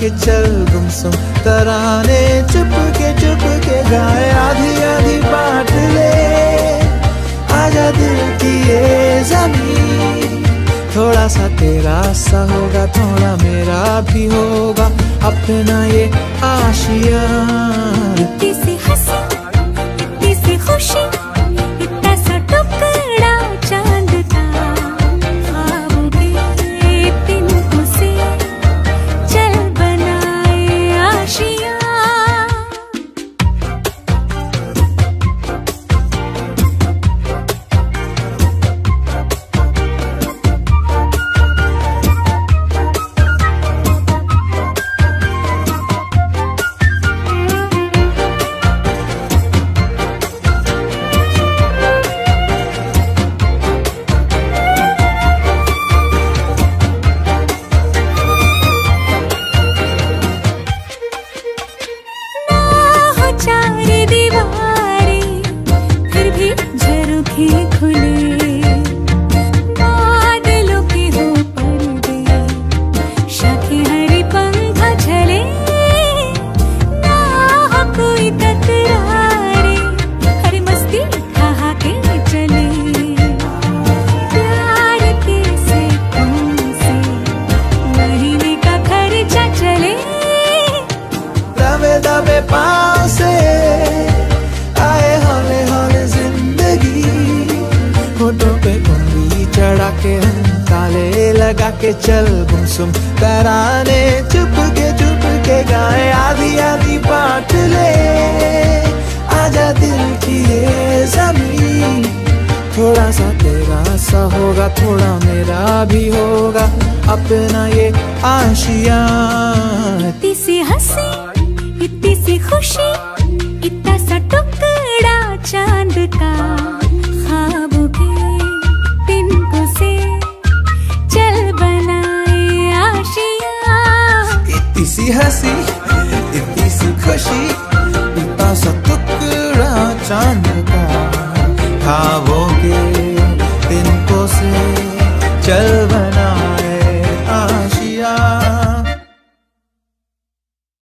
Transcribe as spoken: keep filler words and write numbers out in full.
के चल गुमसुम तराने चुप के चुप के गाए, आधी आधी बांट ले आजा दिल की ये ज़मीन। थोड़ा सा तेरा सा होगा, थोड़ा मेरा भी होगा अपना ये आशिया। इतनी सी हंसी, इतनी सी खुशी, इतना सा टुकड़ा चांद का, ख्वाबों के तिनकों से चल बनाए आशिया। चार दीवारें फिर भी झरोखे खुले, बादलों के हो पर्दे, शाखे हरी पंखा झले, ना हो कोई तकरारे, हरी मस्ती कहा के चले। प्यार के सैकों से महीने का खर्चा चले, दबे दबे पाँव से आए हौले हौले जिंदगी, होठों पे उंगली चढ़ा के हम ताले लगा के चल गुमसुम तराने चुप के चुप के गाए, आधी आधी बांट ले आजा दिल की ये ज़मीन। थोड़ा सा तेरा सा होगा, थोड़ा मेरा भी होगा अपना ये आशिया। इतनी सी हंसी, इतनी सी खुशी, इतना सा टुकड़ा चांद का, ख्वाबों के तिनकों से चल बनाए आशिया। इतनी सी हंसी,